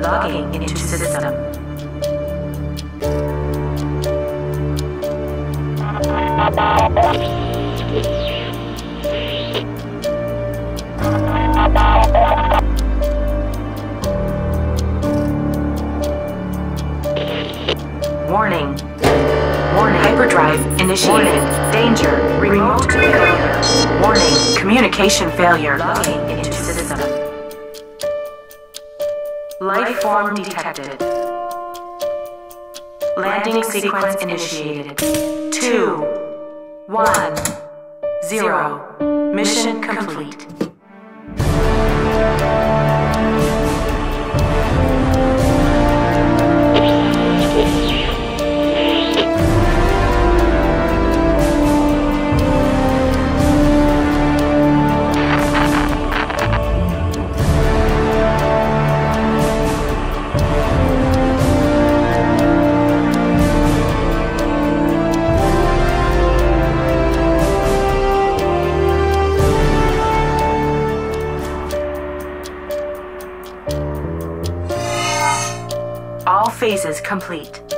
Logging into system. Warning. Warning. Hyperdrive initiated. Warning. Danger. Remote failure. Warning. Communication failure. Logging into system. Life form detected. Landing sequence initiated. 2, 1, 0. Mission complete. Phases complete.